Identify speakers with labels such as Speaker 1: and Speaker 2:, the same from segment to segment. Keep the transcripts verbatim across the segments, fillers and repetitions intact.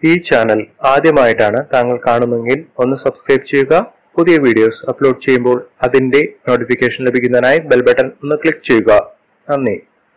Speaker 1: ഈ ചാനൽ ആദ്യമായിട്ടാണ് താങ്കൾ കാണുന്നതെങ്കിൽ ഒന്ന് സബ്സ്ക്രൈബ് ചെയ്യുക. പുതിയ വീഡിയോസ് അപ്ലോഡ് ചെയ്യുമ്പോൾ അതിന്റെ നോട്ടിഫിക്കേഷൻ ലഭിക്കുന്നതിനായി ബെൽ ബട്ടൺ ഒന്ന് ക്ലിക്ക് ചെയ്യുക. നന്ദി.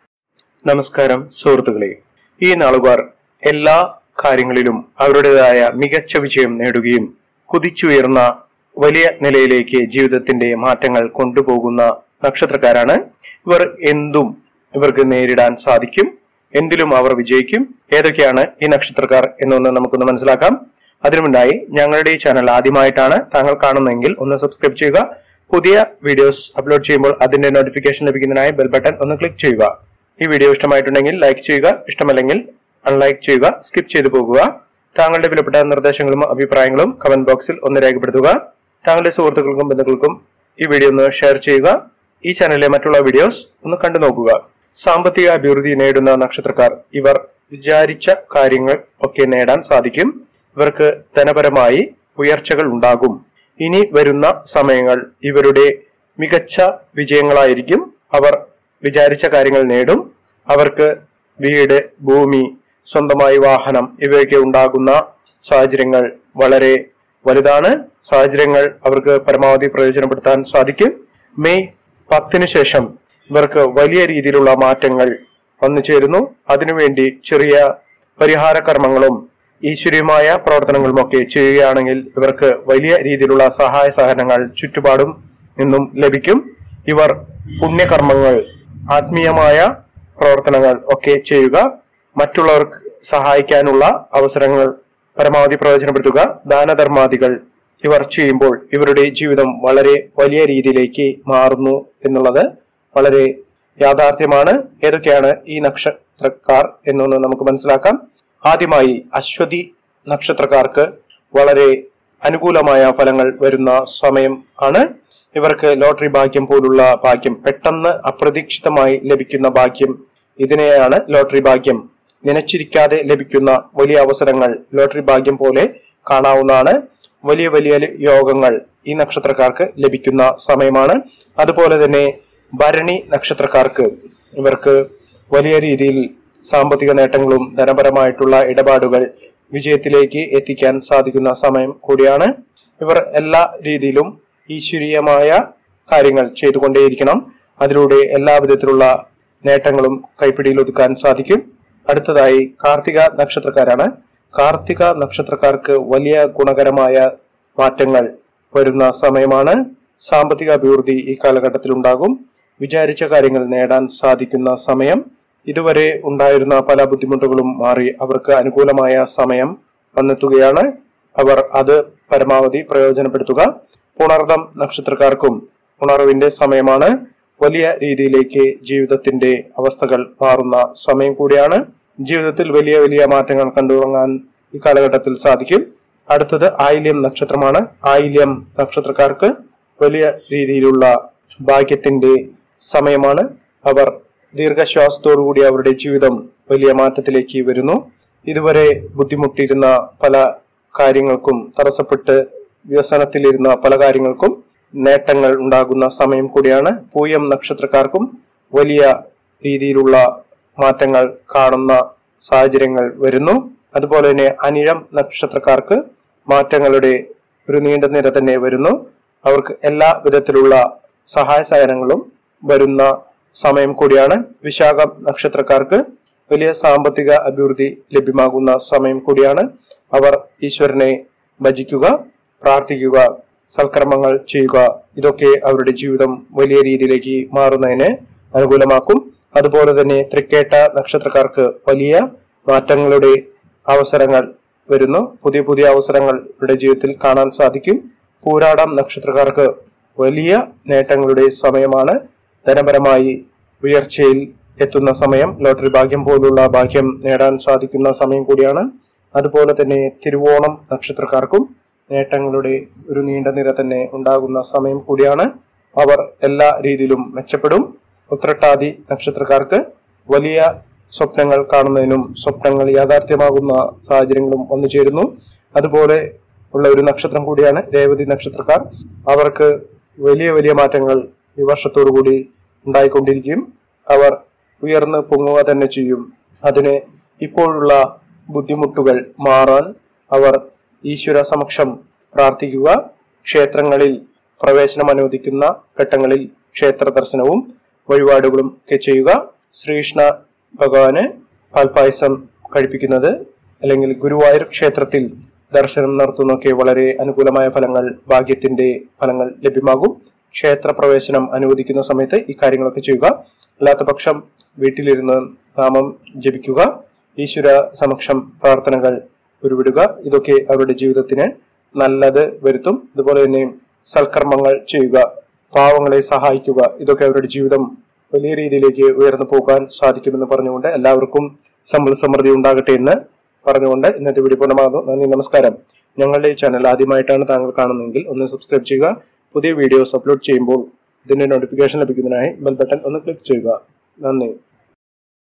Speaker 1: നമസ്കാരം സുഹൃത്തുക്കളെ. ഈ നാളുകാർ എല്ലാ കാര്യങ്ങളിലും അവരുടേതായ മികച്ച വിജയം നേടുകയും കുതിച്ചുയർന്ന വലിയ നിലയിലേക്ക് ജീവിതത്തിന്റെ മാറ്റങ്ങൾ കൊണ്ടുപോകുന്ന നക്ഷത്രക്കാരാണ്. ഇവർ എന്തും ഇവർക്ക് നേരിടാൻ സാധിക്കും, എന്തിലും അവർ വിജയിക്കും. ഏതൊക്കെയാണ് ഈ നക്ഷത്രക്കാർ എന്നൊന്ന് നമുക്കൊന്ന് മനസ്സിലാക്കാം. അതിനുമുണ്ടായി ഞങ്ങളുടെ ഈ ചാനൽ ആദ്യമായിട്ടാണ് താങ്കൾ കാണുന്നതെങ്കിൽ ഒന്ന് സബ്സ്ക്രൈബ് ചെയ്യുക. പുതിയ വീഡിയോസ് അപ്ലോഡ് ചെയ്യുമ്പോൾ അതിന്റെ നോട്ടിഫിക്കേഷൻ ലഭിക്കുന്നതിനായി ബെൽ ബട്ടൺ ഒന്ന് ക്ലിക്ക് ചെയ്യുക. ഈ വീഡിയോ ഇഷ്ടമായിട്ടുണ്ടെങ്കിൽ ലൈക്ക് ചെയ്യുക, ഇഷ്ടമല്ലെങ്കിൽ അൺലൈക്ക് ചെയ്യുക, സ്കിപ്പ് ചെയ്തു പോകുക. താങ്കളുടെ വിലപ്പെട്ട നിർദ്ദേശങ്ങളും അഭിപ്രായങ്ങളും കമന്റ് ബോക്സിൽ ഒന്ന് രേഖപ്പെടുത്തുക. താങ്കളുടെ സുഹൃത്തുക്കൾക്കും ബന്ധുക്കൾക്കും ഈ വീഡിയോ ഒന്ന് ഷെയർ ചെയ്യുക. ഈ ചാനലിലെ മറ്റുള്ള വീഡിയോസ് ഒന്ന് കണ്ടു നോക്കുക. സാമ്പത്തിക അഭിവൃദ്ധി നേടുന്ന നക്ഷത്രക്കാർ ഇവർ വിചാരിച്ച കാര്യങ്ങൾ ഒക്കെ നേടാൻ സാധിക്കും. ഇവർക്ക് ധനപരമായി ഉയർച്ചകൾ ഉണ്ടാകും. ഇനി വരുന്ന സമയങ്ങൾ ഇവരുടെ മികച്ച വിജയങ്ങളായിരിക്കും. അവർ വിചാരിച്ച കാര്യങ്ങൾ നേടും. അവർക്ക് വീട്, ഭൂമി, സ്വന്തമായി വാഹനം ഇവയൊക്കെ ഉണ്ടാകുന്ന സാഹചര്യങ്ങൾ വളരെ വലുതാണ്. സാഹചര്യങ്ങൾ അവർക്ക് പരമാവധി പ്രയോജനപ്പെടുത്താൻ സാധിക്കും. മെയ് പത്തിന് ശേഷം ഇവർക്ക് വലിയ രീതിയിലുള്ള മാറ്റങ്ങൾ വന്നു ചേരുന്നു. അതിനുവേണ്ടി ചെറിയ പരിഹാര കർമ്മങ്ങളും ഈശ്വരീയമായ പ്രവർത്തനങ്ങളും ഒക്കെ ചെയ്യുകയാണെങ്കിൽ ഇവർക്ക് വലിയ രീതിയിലുള്ള സഹായ സഹകരണങ്ങൾ ചുറ്റുപാടും നിന്നും ലഭിക്കും. ഇവർ പുണ്യകർമ്മങ്ങൾ, ആത്മീയമായ പ്രവർത്തനങ്ങൾ ഒക്കെ ചെയ്യുക. മറ്റുള്ളവർക്ക് സഹായിക്കാനുള്ള അവസരങ്ങൾ പരമാവധി പ്രയോജനപ്പെടുത്തുക. ദാനധർമാദികൾ ഇവർ ചെയ്യുമ്പോൾ ഇവരുടെ ജീവിതം വളരെ വലിയ രീതിയിലേക്ക് മാറുന്നു എന്നുള്ളത് വളരെ യാഥാർത്ഥ്യമാണ്. ഏതൊക്കെയാണ് ഈ നക്ഷത്രക്കാർ എന്നൊന്ന് നമുക്ക് മനസ്സിലാക്കാം. ആദ്യമായി അശ്വതി നക്ഷത്രക്കാർക്ക് വളരെ അനുകൂലമായ ഫലങ്ങൾ വരുന്ന സമയം ആണ്. ഇവർക്ക് ലോട്ടറി ഭാഗ്യം പോലുള്ള ഭാഗ്യം, പെട്ടെന്ന് അപ്രതീക്ഷിതമായി ലഭിക്കുന്ന ഭാഗ്യം, ഇതിനെയാണ് ലോട്ടറി ഭാഗ്യം. നനച്ചിരിക്കാതെ ലഭിക്കുന്ന വലിയ അവസരങ്ങൾ ലോട്ടറി ഭാഗ്യം പോലെ കാണാവുന്നതാണ്. വലിയ വലിയ യോഗങ്ങൾ ഈ നക്ഷത്രക്കാർക്ക് ലഭിക്കുന്ന സമയമാണ്. അതുപോലെ തന്നെ ഭരണി നക്ഷത്രക്കാർക്ക് ഇവർക്ക് വലിയ രീതിയിൽ സാമ്പത്തിക നേട്ടങ്ങളും ധനപരമായിട്ടുള്ള ഇടപാടുകൾ വിജയത്തിലേക്ക് എത്തിക്കാൻ സാധിക്കുന്ന സമയം കൂടിയാണ്. ഇവർ എല്ലാ രീതിയിലും ഈശ്വരീയമായ കാര്യങ്ങൾ ചെയ്തുകൊണ്ടേയിരിക്കണം. അതിലൂടെ എല്ലാ വിധത്തിലുള്ള നേട്ടങ്ങളും കൈപ്പിടിയിൽ ഒതുക്കാൻ സാധിക്കും. അടുത്തതായി കാർത്തിക നക്ഷത്രക്കാരാണ്. കാർത്തിക നക്ഷത്രക്കാർക്ക് വലിയ ഗുണകരമായ മാറ്റങ്ങൾ വരുന്ന സമയമാണ്. സാമ്പത്തിക അഭിവൃദ്ധി ഈ കാലഘട്ടത്തിൽ ഉണ്ടാകും. വിചാരിച്ച കാര്യങ്ങൾ നേടാൻ സാധിക്കുന്ന സമയം. ഇതുവരെ ഉണ്ടായിരുന്ന പല ബുദ്ധിമുട്ടുകളും മാറി അവർക്ക് അനുകൂലമായ സമയം വന്നെത്തുകയാണ്. അവർ അത് പരമാവധി പ്രയോജനപ്പെടുത്തുക. പുണർദം നക്ഷത്രക്കാർക്കും ഉണർവിന്റെ സമയമാണ്. വലിയ രീതിയിലേക്ക് ജീവിതത്തിന്റെ അവസ്ഥകൾ മാറുന്ന സമയം കൂടിയാണ്. ജീവിതത്തിൽ വലിയ വലിയ മാറ്റങ്ങൾ കണ്ടുവങ്ങാൻ ഈ കാലഘട്ടത്തിൽ സാധിക്കും. അടുത്തത് ആയില്യം നക്ഷത്രമാണ്. ആയില്യം നക്ഷത്രക്കാർക്ക് വലിയ രീതിയിലുള്ള ഭാഗ്യത്തിന്റെ സമയമാണ്. അവർ ദീർഘശ്വാസത്തോടുകൂടി അവരുടെ ജീവിതം വലിയ മാറ്റത്തിലേക്ക് വരുന്നു. ഇതുവരെ ബുദ്ധിമുട്ടിയിരുന്ന പല കാര്യങ്ങൾക്കും, തടസ്സപ്പെട്ട് വ്യസനത്തിലിരുന്ന പല കാര്യങ്ങൾക്കും നേട്ടങ്ങൾ ഉണ്ടാകുന്ന സമയം കൂടിയാണ്. പൂയം നക്ഷത്രക്കാർക്കും വലിയ രീതിയിലുള്ള മാറ്റങ്ങൾ കാണുന്ന സാഹചര്യങ്ങൾ വരുന്നു. അതുപോലെ തന്നെ അനിഴം നക്ഷത്രക്കാർക്ക് മാറ്റങ്ങളുടെ ഒരു നീണ്ട നിര തന്നെ വരുന്നു. അവർക്ക് എല്ലാ വിധത്തിലുള്ള സഹായ സഹകരണങ്ങളും വരുന്ന സമയം കൂടിയാണ്. വിശാഖം നക്ഷത്രക്കാർക്ക് വലിയ സാമ്പത്തിക അഭിവൃദ്ധി ലഭ്യമാകുന്ന സമയം കൂടിയാണ്. അവർ ഈശ്വരനെ ഭജിക്കുക, പ്രാർത്ഥിക്കുക, സൽക്കർമ്മങ്ങൾ ചെയ്യുക. ഇതൊക്കെ അവരുടെ ജീവിതം വലിയ രീതിയിലേക്ക് മാറുന്നതിന് അനുകൂലമാക്കും. അതുപോലെ തന്നെ തൃക്കേട്ട നക്ഷത്രക്കാർക്ക് വലിയ മാറ്റങ്ങളുടെ അവസരങ്ങൾ വരുന്നു. പുതിയ പുതിയ അവസരങ്ങൾ ഇവരുടെ ജീവിതത്തിൽ കാണാൻ സാധിക്കും. പൂരാടം നക്ഷത്രക്കാർക്ക് വലിയ നേട്ടങ്ങളുടെ സമയമാണ്. ധനപരമായി ഉയർച്ചയിൽ എത്തുന്ന സമയം. ലോട്ടറി ഭാഗ്യം പോലുള്ള ഭാഗ്യം നേടാൻ സാധിക്കുന്ന സമയം കൂടിയാണ്. അതുപോലെ തന്നെ തിരുവോണം നക്ഷത്രക്കാർക്കും നേട്ടങ്ങളുടെ ഒരു നീണ്ട നിര തന്നെ ഉണ്ടാകുന്ന സമയം കൂടിയാണ്. അവർ എല്ലാ രീതിയിലും മെച്ചപ്പെടും. ഉത്രട്ടാതി നക്ഷത്രക്കാർക്ക് വലിയ സ്വപ്നങ്ങൾ കാണുന്നതിനും സ്വപ്നങ്ങൾ യാഥാർത്ഥ്യമാകുന്ന സാഹചര്യങ്ങളും വന്നു ചേരുന്നു. അതുപോലെ ഉള്ള ഒരു നക്ഷത്രം കൂടിയാണ് രേവതി നക്ഷത്രക്കാർ. അവർക്ക് വലിയ വലിയ മാറ്റങ്ങൾ ഈ വർഷത്തോടുകൂടി ഉണ്ടായിക്കൊണ്ടിരിക്കും. അവർ ഉയർന്ന് പൊങ്ങുക തന്നെ ചെയ്യും. അതിന് ഇപ്പോഴുള്ള ബുദ്ധിമുട്ടുകൾ മാറാൻ അവർ ഈശ്വര സമക്ഷം പ്രാർത്ഥിക്കുക. ക്ഷേത്രങ്ങളിൽ പ്രവേശനം അനുവദിക്കുന്ന ഘട്ടങ്ങളിൽ ക്ഷേത്ര ദർശനവും വഴിപാടുകളും ഒക്കെ ചെയ്യുക. ശ്രീകൃഷ്ണ ഭഗവാന് പാൽപായസം കഴിപ്പിക്കുന്നത് അല്ലെങ്കിൽ ഗുരുവായൂർ ക്ഷേത്രത്തിൽ ദർശനം നടത്തുന്നതൊക്കെ വളരെ അനുകൂലമായ ഫലങ്ങൾ, ഭാഗ്യത്തിന്റെ ഫലങ്ങൾ ലഭ്യമാകും. ക്ഷേത്ര പ്രവേശനം അനുവദിക്കുന്ന സമയത്ത് ഈ കാര്യങ്ങളൊക്കെ ചെയ്യുക. അല്ലാത്ത പക്ഷം വീട്ടിലിരുന്ന് നാമം ജപിക്കുക, ഈശ്വര സമക്ഷം പ്രാർത്ഥനകൾ ഉരുവിടുക. ഇതൊക്കെ അവരുടെ ജീവിതത്തിന് നല്ലത് വരുത്തും. അതുപോലെ തന്നെ സൽക്കർമ്മങ്ങൾ ചെയ്യുക, പാവങ്ങളെ സഹായിക്കുക. ഇതൊക്കെ അവരുടെ ജീവിതം വലിയ രീതിയിലേക്ക് ഉയർന്നു പോകാൻ സാധിക്കുമെന്ന് പറഞ്ഞുകൊണ്ട് എല്ലാവർക്കും സമ്പൽ സമൃദ്ധി ഉണ്ടാകട്ടെ എന്ന് പറഞ്ഞുകൊണ്ട് ഇന്നത്തെ വീഡിയോ പൂർണ്ണമാകുന്നു. നന്ദി, നമസ്കാരം. ഞങ്ങളുടെ ഈ ചാനൽ ആദ്യമായിട്ടാണ് താങ്കൾ കാണുന്നതെങ്കിൽ ഒന്ന് സബ്സ്ക്രൈബ് ചെയ്യുക. പുതിയ വീഡിയോസ് അപ്ലോഡ് ചെയ്യുമ്പോൾ ഇതിന്റെ നോട്ടിഫിക്കേഷൻ ലഭിക്കുന്നതിനായി ബെൽ ബട്ടൺ ഒന്ന് ക്ലിക്ക് ചെയ്യുക. നന്ദി.